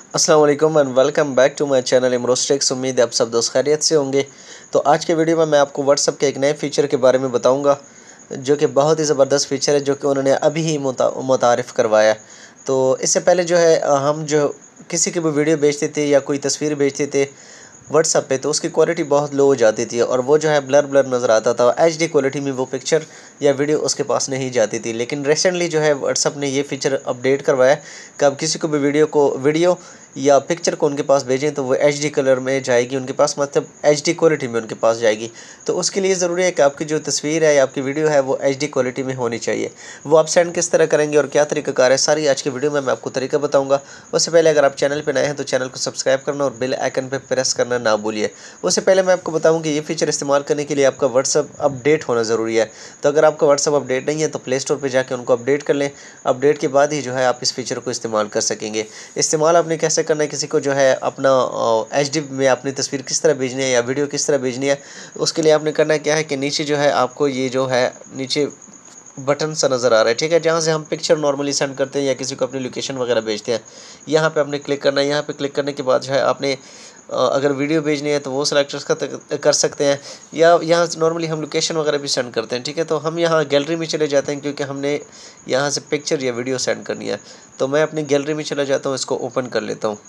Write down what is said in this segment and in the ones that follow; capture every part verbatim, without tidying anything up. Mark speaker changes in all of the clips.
Speaker 1: अस्सलाम वालेकुम and welcome back to my channel Imroz techs. उम्मीद है आप सब दोस्त खैरियत से होंगे। तो आज के वीडियो में मैं आपको व्हाट्सएप के एक नए फ़ीचर के बारे में बताऊंगा जो कि बहुत ही ज़बरदस्त फ़ीचर है, जो कि उन्होंने अभी ही मुता मुतारिफ़ करवाया। तो इससे पहले जो है हम जो किसी की भी वीडियो भेजते थे या कोई तस्वीर भेजते थे व्हाट्सएप पे, तो उसकी क्वालिटी बहुत लो हो जाती थी और वो जो है ब्लर ब्लर नज़र आता था। एच डी क्वालिटी में वो पिक्चर या वीडियो उसके पास नहीं जाती थी। लेकिन रिसेंटली जो है व्हाट्सएप ने ये फ़ीचर अपडेट करवाया कि अब किसी को भी वीडियो को वीडियो या पिक्चर को उनके पास भेजें तो वो एच डी कलर में जाएगी उनके पास, मतलब एच डी क्वालिटी में उनके पास जाएगी। तो उसके लिए ज़रूरी है कि आपकी जो तस्वीर है या आपकी वीडियो है वो एच डी क्वालिटी में होनी चाहिए। वो आप सेंड किस तरह करेंगे और क्या तरीक़ाकार है, सारी आज की वीडियो में मैं आपको तरीका बताऊँगा। उससे पहले अगर आप चैनल पर नए हैं तो चैनल को सब्सक्राइब करना और बेल आइकन पर प्रेस करना ना भूलिए। उससे पहले मैं आपको बताऊँ कि ये फ़ीचर इस्तेमाल करने के लिए आपका व्हाट्सअप अपडेट होना ज़रूरी है। तो अगर आपका व्हाट्सअप अपडेट नहीं है तो प्ले स्टोर पर जाकर उनको अपडेट कर लें। अपडेट के बाद ही जो है आप इस फीचर को इस्तेमाल कर सकेंगे। इस्तेमाल आपने कैसे करना है, किसी को जो है अपना एच डी में अपनी तस्वीर किस तरह भेजनी है या वीडियो किस तरह भेजनी है, उसके लिए आपने करना क्या है कि नीचे जो है आपको ये जो है नीचे बटन सा नज़र आ रहा है, ठीक है, जहाँ से हम पिक्चर नॉर्मली सेंड करते हैं या किसी को अपनी लोकेशन वगैरह भेजते हैं। यहाँ पे आपने क्लिक करना है। यहाँ पे क्लिक करने के बाद जो है आपने अगर वीडियो भेजनी है तो वो सेलेक्ट कर सकते हैं, या यहाँ नॉर्मली हम लोकेशन वगैरह भी सेंड करते हैं, ठीक है। तो हम यहाँ गैलरी में चले जाते हैं क्योंकि हमने यहाँ से पिक्चर या वीडियो सेंड करनी है। तो मैं अपनी गैलरी में चला जाता हूँ, इसको ओपन कर लेता हूँ।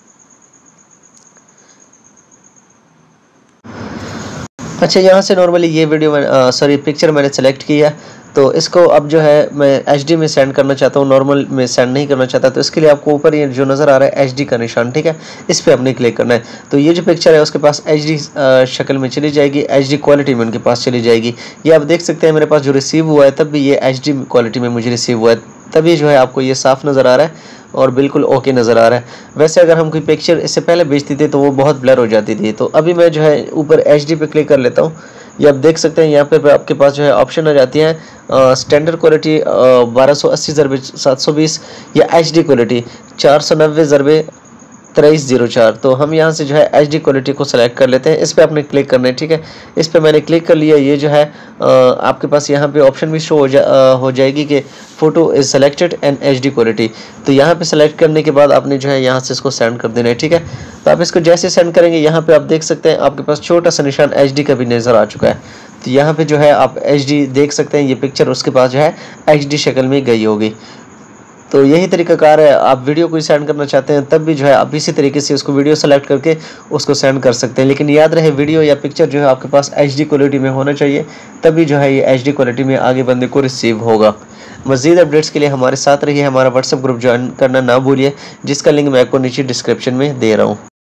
Speaker 1: अच्छा, यहाँ से नॉर्मली ये वीडियो मैं सॉरी पिक्चर मैंने सेलेक्ट किया, तो इसको अब जो है मैं एच डी में सेंड करना चाहता हूँ, नॉर्मल में सेंड नहीं करना चाहता। तो इसके लिए आपको ऊपर ये जो नज़र आ रहा है एच डी का निशान, ठीक है, इस पर आपने क्लिक करना है। तो ये जो पिक्चर है उसके पास एच डी शक्ल में चली जाएगी, एच डी क्वालिटी में उनके पास चली जाएगी। ये आप देख सकते हैं मेरे पास जो रिसीव हुआ है तब भी ये एच डी क्वालिटी में मुझे रिसीव हुआ है, तभी जो है आपको ये साफ़ नज़र आ रहा है और बिल्कुल ओके नज़र आ रहा है। वैसे अगर हम कोई पिक्चर इससे पहले भेजती थी तो वो बहुत ब्लर हो जाती थी। तो अभी मैं जो है ऊपर एच डी पे क्लिक कर लेता हूँ। ये आप देख सकते हैं यहाँ पे आपके पास जो है ऑप्शन आ जाती है स्टैंडर्ड क्वालिटी बारह सौ अस्सी ज़रबे सात सौ बीस या एच डी क्वालिटी चार सौ नब्बे ज़रबे तेईस जीरो चार। तो हम यहाँ से जो है एच डी क्वालिटी को सेलेक्ट कर लेते हैं। इस पर आपने क्लिक करना है, ठीक है। इस पर मैंने क्लिक कर लिया। ये जो है आ, आपके पास यहाँ पे ऑप्शन भी शो हो, जा, आ, हो जाएगी कि photo is selected and H D quality. तो यहाँ पे सेलेक्ट करने के बाद आपने जो है यहाँ से इसको सेंड कर देना है, ठीक है। तो आप इसको जैसे सेंड करेंगे यहाँ पर आप देख सकते हैं आपके पास छोटा सा निशान एच डी का भी नज़र आ चुका है। तो यहाँ पर जो है आप एच डी देख सकते हैं, ये पिक्चर उसके पास जो है एच डी शक्ल में गई होगी। तो यही तरीकाकार है। आप वीडियो कोई सेंड करना चाहते हैं तब भी जो है आप इसी तरीके से उसको वीडियो सेलेक्ट करके उसको सेंड कर सकते हैं। लेकिन याद रहे वीडियो या पिक्चर जो है आपके पास एच डी क्वालिटी में होना चाहिए, तभी जो है ये एच डी क्वालिटी में आगे बंदे को रिसीव होगा। मज़ीद अपडेट्स के लिए हमारे साथ रहिए। हमारा व्हाट्सएप ग्रुप ज्वाइन करना ना भूलिए, जिसका लिंक मैं आपको नीचे डिस्क्रिप्शन में दे रहा हूँ।